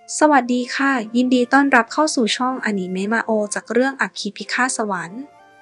สวัสดีค่ะยินดีต้อนรับเข้าสู่ช่องอนิเมะมาโอจากเรื่องอัคคีพิฆาตสวรรค์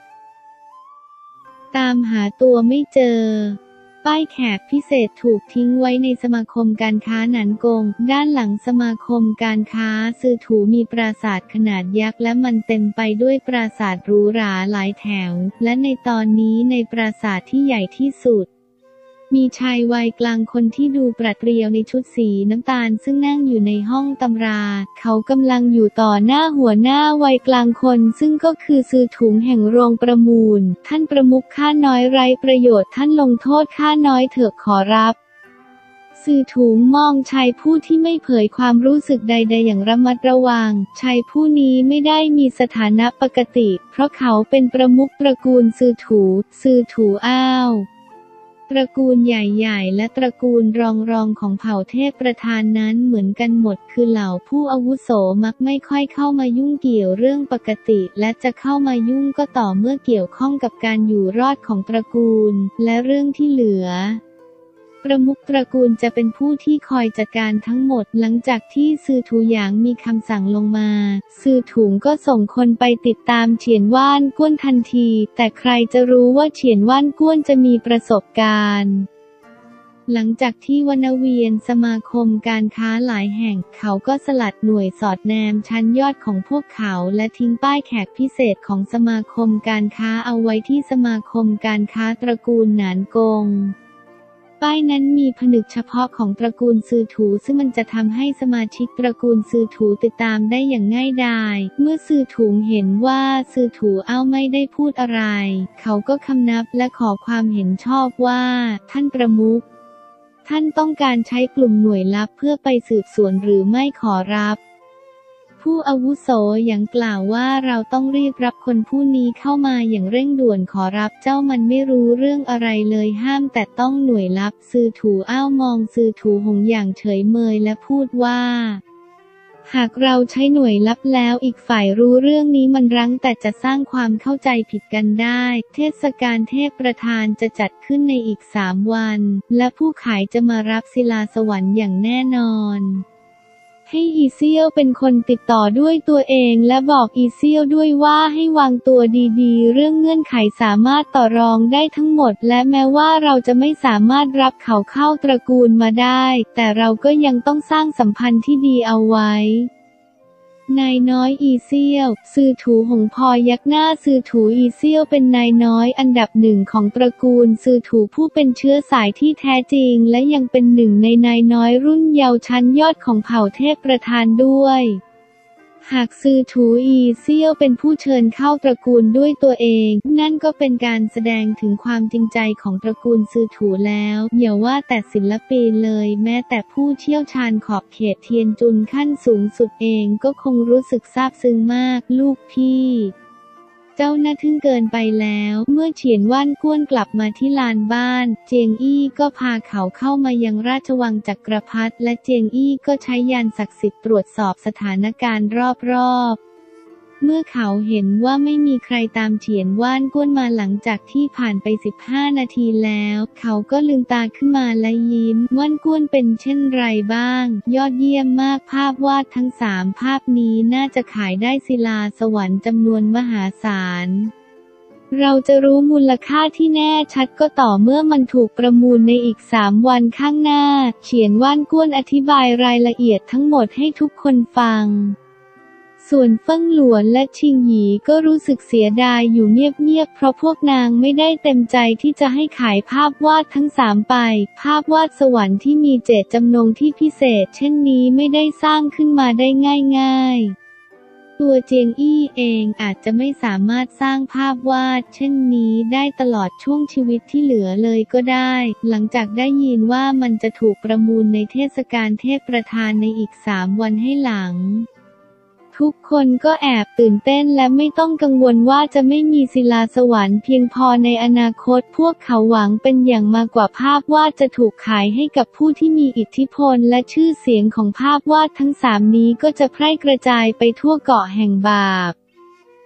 ตามหาตัวไม่เจอป้ายแขกพิเศษถูกทิ้งไว้ในสมาคมการค้าหนันกงด้านหลังสมาคมการค้าซือถูมีปราสาทขนาดยักษ์และมันเต็มไปด้วยปราสาทหรูหราหลายแถวและในตอนนี้ในปราสาทที่ใหญ่ที่สุดมีชายวัยกลางคนที่ดูปราดเปรียวในชุดสีน้ำตาลซึ่งนั่งอยู่ในห้องตำราเขากำลังอยู่ต่อหน้าหัวหน้าวัยกลางคนซึ่งก็คือซือถุงแห่งโรงประมูลท่านประมุขข้าน้อยไร้ประโยชน์ท่านลงโทษข้าน้อยเถอะขอรับซือถุงมองชายผู้ที่ไม่เผยความรู้สึกใดๆอย่างระมัดระวังชายผู้นี้ไม่ได้มีสถานะปกติเพราะเขาเป็นประมุขตระกูลซือถูอ้าวตระกูลใหญ่ๆและตระกูลรองของเผ่าเทพประธานนั้นเหมือนกันหมดคือเหล่าผู้อาวุโสมักไม่ค่อยเข้ามายุ่งเกี่ยวเรื่องปกติและจะเข้ามายุ่งก็ต่อเมื่อเกี่ยวข้องกับการอยู่รอดของตระกูลและเรื่องที่เหลือประมุขตระกูลจะเป็นผู้ที่คอยจัดการทั้งหมดหลังจากที่ซือถูหยางมีคำสั่งลงมาซือถุงก็ส่งคนไปติดตามเฉียนว่านก้วนทันทีแต่ใครจะรู้ว่าเฉียนว่านก้วนจะมีประสบการณ์หลังจากที่วนเวียนสมาคมการค้าหลายแห่งเขาก็สลัดหน่วยสอดแนมชั้นยอดของพวกเขาและทิ้งป้ายแขกพิเศษของสมาคมการค้าเอาไว้ที่สมาคมการค้าตระกูลหนานกงป้ายนั้นมีผนึกเฉพาะของตระกูลซือถูซึ่งมันจะทำให้สมาชิกตระกูลซือถูติดตามได้อย่างง่ายดายเมื่อซือถูเห็นว่าซือถูไม่ได้พูดอะไรเขาก็คำนับและขอความเห็นชอบว่าท่านประมุขท่านต้องการใช้กลุ่มหน่วยลับเพื่อไปสืบสวนหรือไม่ขอรับผู้อาวุโสยังกล่าวว่าเราต้องรีบรับคนผู้นี้เข้ามาอย่างเร่งด่วนขอรับเจ้ามันไม่รู้เรื่องอะไรเลยห้ามแต่ต้องหน่วยลับซือถูมองซือถูหงอย่างเฉยเมยและพูดว่าหากเราใช้หน่วยลับแล้วอีกฝ่ายรู้เรื่องนี้มันรั้งแต่จะสร้างความเข้าใจผิดกันได้เทศกาลเทพประธานจะจัดขึ้นในอีก3 วันและผู้ขายจะมารับศิลาสวรรค์อย่างแน่นอนให้อีเซียวเป็นคนติดต่อด้วยตัวเองและบอกอีเซียวด้วยว่าให้วางตัวดีๆเรื่องเงื่อนไขสามารถต่อรองได้ทั้งหมดและแม้ว่าเราจะไม่สามารถรับเขาเข้าตระกูลมาได้แต่เราก็ยังต้องสร้างสัมพันธ์ที่ดีเอาไว้นายน้อยอีเซียวซือถูหงพอยักหน้าซือถูอีเซียวเป็นนายน้อยอันดับ1ของตระกูลซือถูผู้เป็นเชื้อสายที่แท้จริงและยังเป็นหนึ่งในนายน้อยรุ่นเยาว์ชั้นยอดของเผ่าเทพประธานด้วยหากซือถูอีเซี่ยวเป็นผู้เชิญเข้าตระกูลด้วยตัวเองนั่นก็เป็นการแสดงถึงความจริงใจของตระกูลซือถูแล้วอย่าว่าแต่ศิลปินเลยแม้แต่ผู้เชี่ยวชาญขอบเขตเทียนจุนขั้นสูงสุดเองก็คงรู้สึกซาบซึ้งมากลูกพี่เจ้าน่าทึ่งเกินไปแล้วเมื่อเฉียนว่านก้วนกลับมาที่ลานบ้านเจียงอี้ก็พาเขาเข้ามายังราชวังจักรพรรดิและเจียงอี้ก็ใช้ยานศักดิ์สิทธิ์ตรวจสอบสถานการณ์รอบๆเมื่อเขาเห็นว่าไม่มีใครตามเฉียนว่านก้วนมาหลังจากที่ผ่านไป15 นาทีแล้วเขาก็ลืมตาขึ้นมาและยิ้มว่านก้วนเป็นเช่นไรบ้างยอดเยี่ยมมากภาพวาดทั้ง3 ภาพนี้น่าจะขายได้ศิลาสวรรค์จำนวนมหาศาลเราจะรู้มูลค่าที่แน่ชัดก็ต่อเมื่อมันถูกประมูลในอีก3 วันข้างหน้าเฉียนว่านก้วนอธิบายรายละเอียดทั้งหมดให้ทุกคนฟังส่วนเฟิ่งหลวนและชิงหยีก็รู้สึกเสียดายอยู่เงียบๆเพราะพวกนางไม่ได้เต็มใจที่จะให้ขายภาพวาดทั้ง3ไปภาพวาดสวรรค์ที่มีเจตจำนงที่พิเศษเช่นนี้ไม่ได้สร้างขึ้นมาได้ง่ายๆตัวเจียงอี้เองอาจจะไม่สามารถสร้างภาพวาดเช่นนี้ได้ตลอดช่วงชีวิตที่เหลือเลยก็ได้หลังจากได้ยินว่ามันจะถูกประมูลในเทศกาลเทพประธานในอีก3 วันให้หลังทุกคนก็แอบตื่นเต้นและไม่ต้องกังวลว่าจะไม่มีศิลาสวรรค์เพียงพอในอนาคตพวกเขาหวังเป็นอย่างมากกว่าภาพวาดจะถูกขายให้กับผู้ที่มีอิทธิพลและชื่อเสียงของภาพวาดทั้ง3นี้ก็จะแพร่กระจายไปทั่วเกาะแห่งบาป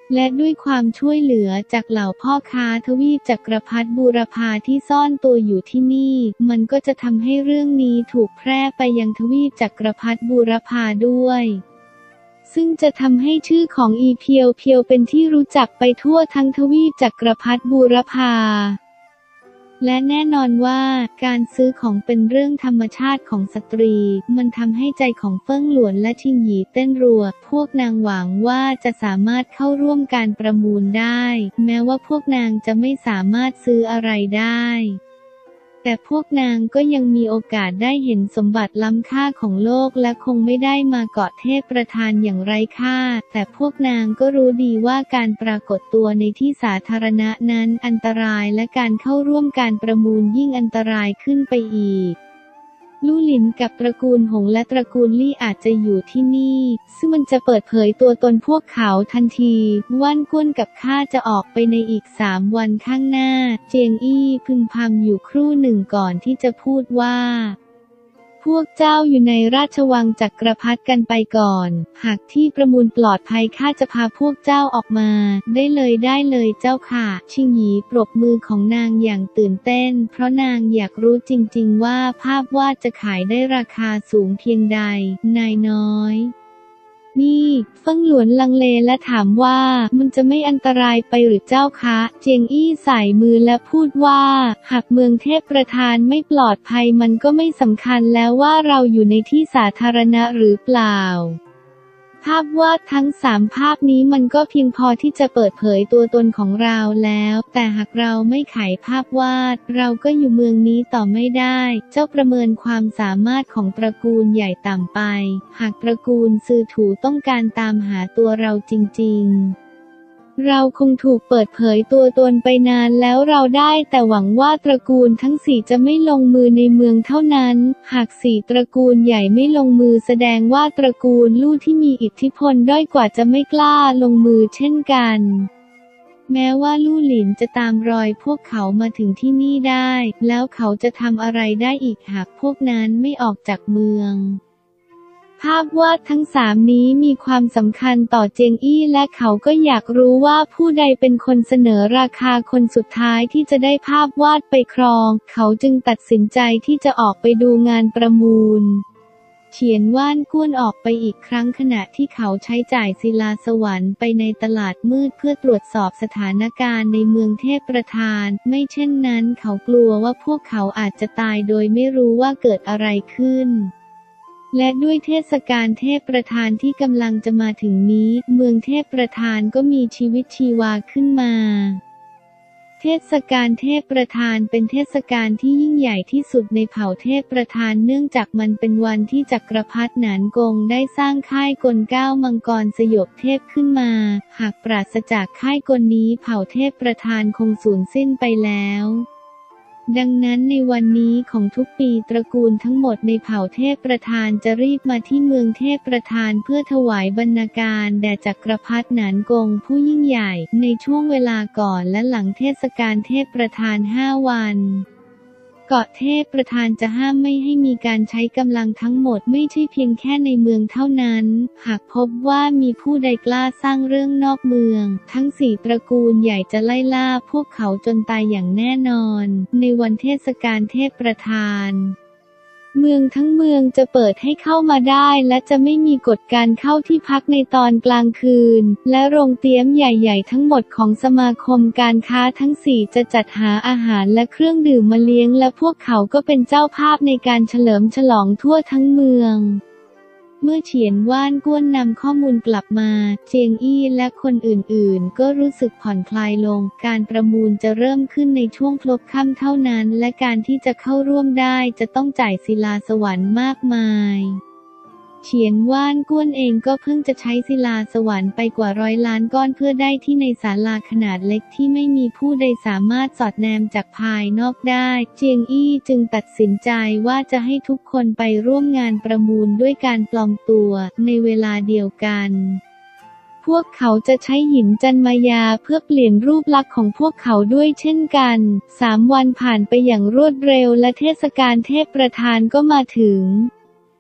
และด้วยความช่วยเหลือจากเหล่าพ่อค้าทวีปจักรพรรดิบูรพาที่ซ่อนตัวอยู่ที่นี่มันก็จะทำให้เรื่องนี้ถูกแพร่ไปยังทวีปจักรพรรดิบูรพาด้วยซึ่งจะทำให้ชื่อของอีเพียวเพียวเป็นที่รู้จักไปทั่วทั้งทวีปจักรพรรดิบูรพาและแน่นอนว่าการซื้อของเป็นเรื่องธรรมชาติของสตรีมันทำให้ใจของเฟิ่งหลวนและชิงหยีเต้นรัวพวกนางหวังว่าจะสามารถเข้าร่วมการประมูลได้แม้ว่าพวกนางจะไม่สามารถซื้ออะไรได้แต่พวกนางก็ยังมีโอกาสได้เห็นสมบัติล้ำค่าของโลกและคงไม่ได้มาเกาะเทพประธานอย่างไร้ค่าแต่พวกนางก็รู้ดีว่าการปรากฏตัวในที่สาธารณะนั้นอันตรายและการเข้าร่วมการประมูลยิ่งอันตรายขึ้นไปอีกลู่หลินกับตระกูลหงและตระกูลลี่อาจจะอยู่ที่นี่ซึ่งมันจะเปิดเผยตัวตนพวกเขาทันทีว่านก้วนกับข้าจะออกไปในอีก3 วันข้างหน้าเจียงอี้พึมพำอยู่ครู่หนึ่งก่อนที่จะพูดว่าพวกเจ้าอยู่ในราชวังจักรพรรดิกันไปก่อนหากที่ประมูลปลอดภัยข้าจะพาพวกเจ้าออกมาได้เลยเจ้าค่ะชิงหยีปรบมือของนางอย่างตื่นเต้นเพราะนางอยากรู้จริงๆว่าภาพวาดจะขายได้ราคาสูงเพียงใดนายน้อยนี่เฟิ่งหลวนลังเลและถามว่ามันจะไม่อันตรายไปหรือเจ้าคะเจียงอี้ใส่มือและพูดว่าหากเมืองเทพประธานไม่ปลอดภัยมันก็ไม่สำคัญแล้วว่าเราอยู่ในที่สาธารณะหรือเปล่าภาพวาดทั้ง3 ภาพนี้มันก็เพียงพอที่จะเปิดเผยตัวตนของเราแล้วแต่หากเราไม่ขายภาพวาดเราก็อยู่เมืองนี้ต่อไม่ได้เจ้าประเมินความสามารถของตระกูลใหญ่ต่ำไปหากตระกูลซือถูต้องการตามหาตัวเราจริงๆเราคงถูกเปิดเผยตัวตนไปนานแล้วเราได้แต่หวังว่าตระกูลทั้ง4จะไม่ลงมือในเมืองเท่านั้นหาก4ตระกูลใหญ่ไม่ลงมือแสดงว่าตระกูลลู่ที่มีอิทธิพลด้อยกว่าจะไม่กล้าลงมือเช่นกันแม้ว่าลู่หลินจะตามรอยพวกเขามาถึงที่นี่ได้แล้วเขาจะทำอะไรได้อีกหากพวกนั้นไม่ออกจากเมืองภาพวาดทั้ง3นี้มีความสำคัญต่อเจียงอี้และเขาก็อยากรู้ว่าผู้ใดเป็นคนเสนอราคาคนสุดท้ายที่จะได้ภาพวาดไปครองเขาจึงตัดสินใจที่จะออกไปดูงานประมูลเฉียนว่านก้วนออกไปอีกครั้งขณะที่เขาใช้จ่ายศิลาสวรรค์ไปในตลาดมืดเพื่อตรวจสอบสถานการณ์ในเมืองเทพประธานไม่เช่นนั้นเขากลัวว่าพวกเขาอาจจะตายโดยไม่รู้ว่าเกิดอะไรขึ้นและด้วยเทศกาลเทพประธานที่กำลังจะมาถึงนี้เมืองเทพประธานก็มีชีวิตชีวาขึ้นมาเทศกาลเทพประธานเป็นเทศกาลที่ยิ่งใหญ่ที่สุดในเผ่าเทพประธานเนื่องจากมันเป็นวันที่จักรพรรดิหนานกงได้สร้างค่ายกล9มังกรสยบเทพขึ้นมาหากปราศจากค่ายกลนี้เผ่าเทพประธานคงสูญสิ้นไปแล้วดังนั้นในวันนี้ของทุกปีตระกูลทั้งหมดในเผ่าเทพประธานจะรีบมาที่เมืองเทพประธานเพื่อถวายบรรณาการแด่จักรพรรดิหนานกงผู้ยิ่งใหญ่ในช่วงเวลาก่อนและหลังเทศกาลเทพประธาน5 วันเกาะเทพประธานจะห้ามไม่ให้มีการใช้กำลังทั้งหมดไม่ใช่เพียงแค่ในเมืองเท่านั้นหากพบว่ามีผู้ใดกล้าสร้างเรื่องนอกเมืองทั้ง4ตระกูลใหญ่จะไล่ล่าพวกเขาจนตายอย่างแน่นอนในวันเทศกาลเทพประธานเมืองทั้งเมืองจะเปิดให้เข้ามาได้และจะไม่มีกฎการเข้าที่พักในตอนกลางคืนและโรงเตี๋ยมใหญ่ๆทั้งหมดของสมาคมการค้าทั้ง4จะจัดหาอาหารและเครื่องดื่มมาเลี้ยงและพวกเขาก็เป็นเจ้าภาพในการเฉลิมฉลองทั่วทั้งเมืองเมื่อเฉียนว่านก้วนนำข้อมูลกลับมาเจียงอี้และคนอื่นๆก็รู้สึกผ่อนคลายลงการประมูลจะเริ่มขึ้นในช่วงพลบค่ำเท่านั้นและการที่จะเข้าร่วมได้จะต้องจ่ายศิลาสวรรค์มากมายเฉียนว่านก้วนเองก็เพิ่งจะใช้ศิลาสวรรค์ไปกว่า100 ล้านก้อนเพื่อได้ที่ในศาลาขนาดเล็กที่ไม่มีผู้ใดสามารถสอดแนมจากภายนอกได้เจียงอี้จึงตัดสินใจว่าจะให้ทุกคนไปร่วมงานประมูลด้วยการปลอมตัวในเวลาเดียวกันพวกเขาจะใช้หินจันมายาเพื่อเปลี่ยนรูปลักษณ์ของพวกเขาด้วยเช่นกัน3 วันผ่านไปอย่างรวดเร็วและเทศกาลเทพประธานก็มาถึง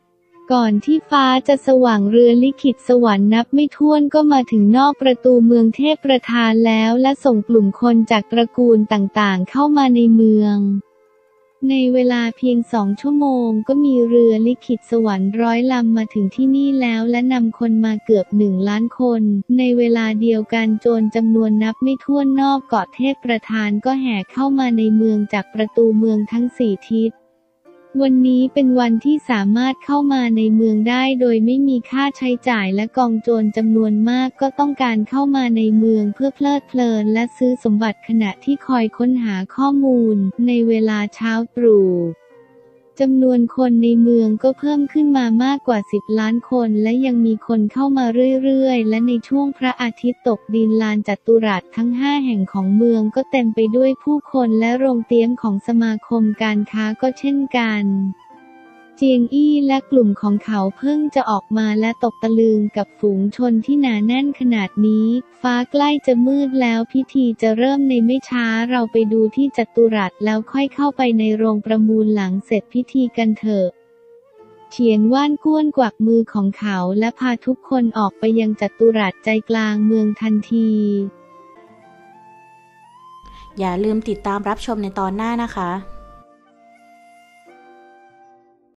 ก่อนที่ฟ้าจะสว่างเรือลิขิตสวรรค์นับไม่ถ้วนก็มาถึงนอกประตูเมืองเทพประธานแล้วและส่งกลุ่มคนจากตระกูลต่างๆเข้ามาในเมืองในเวลาเพียง2 ชั่วโมงก็มีเรือลิขิตสวรรค์100 ลำมาถึงที่นี่แล้วและนำคนมาเกือบ1 ล้านคนในเวลาเดียวกันโจรจำนวนนับไม่ถ้วนนอกเกาะเทพประธานก็แห่เข้ามาในเมืองจากประตูเมืองทั้ง4 ทิศวันนี้เป็นวันที่สามารถเข้ามาในเมืองได้โดยไม่มีค่าใช้จ่ายและกองโจรจำนวนมากก็ต้องการเข้ามาในเมืองเพื่อเพลิดเพลินและซื้อสมบัติขณะที่คอยค้นหาข้อมูลในเวลาเช้าตรู่จำนวนคนในเมืองก็เพิ่มขึ้นมามากกว่า10 ล้านคนและยังมีคนเข้ามาเรื่อยๆและในช่วงพระอาทิตย์ตกดินลานจัตุรัสทั้ง5 แห่งของเมืองก็เต็มไปด้วยผู้คนและโรงเตี๋ยมของสมาคมการค้าก็เช่นกันเจียงอี้และกลุ่มของเขาเพิ่งจะออกมาและตกตะลึงกับฝูงชนที่หนาแน่นขนาดนี้ฟ้าใกล้จะมืดแล้วพิธีจะเริ่มในไม่ช้าเราไปดูที่จัตุรัสแล้วค่อยเข้าไปในโรงประมูลหลังเสร็จพิธีกันเถอะเฉียนว่านก้วนกวักมือของเขาและพาทุกคนออกไปยังจัตุรัสใจกลางเมืองทันทีอย่าลืมติดตามรับชมในตอนหน้านะคะ